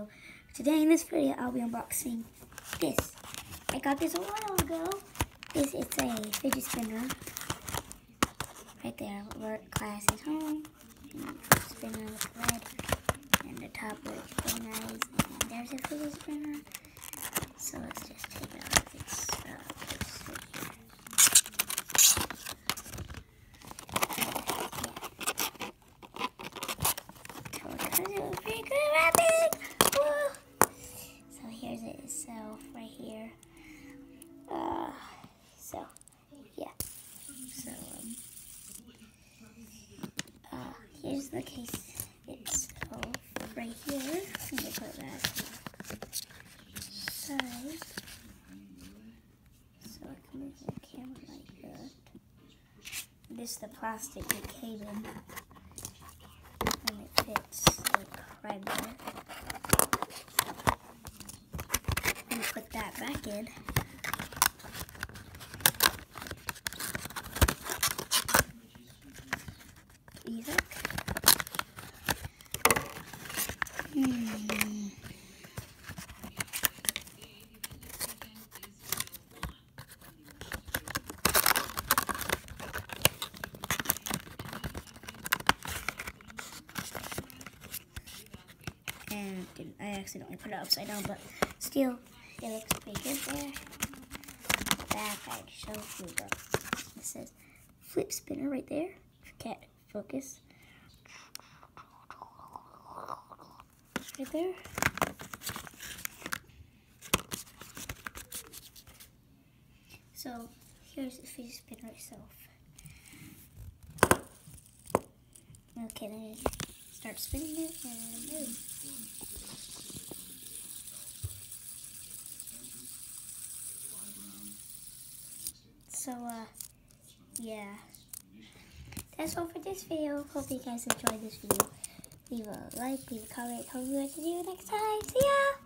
So today in this video, I'll be unboxing this. I got this a while ago. This is a fidget spinner. Right there, work class is home. Spinner with red, and the top looks very nice. And there's a fidget spinner. So let's just take it out of its pretty good wrapping. Whoa. So here's it itself right here. So yeah. So here's the case itself right here. I'm gonna put that aside. So I can move the camera like that. This is the plastic it came in. And it fits like right there. And put that back in. Easy. And I accidentally put it upside down, but still, it looks pretty good there. Back, I show you the. It says flip spinner right there. Can't focus. Right there. So here's the fidget spinner itself. Okay, let me start spinning it and move. So, yeah. That's all for this video. Hope you guys enjoyed this video. Leave a like, leave a comment, tell me what to do next time. See ya!